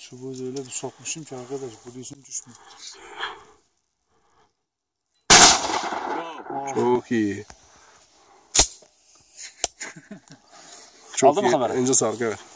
Çubuğu öyle bir sokmuşum ki arkadaş, bu yüzüm düşmüyor. Çok iyi. Aldı mı kamera? Önce sağlık, evet.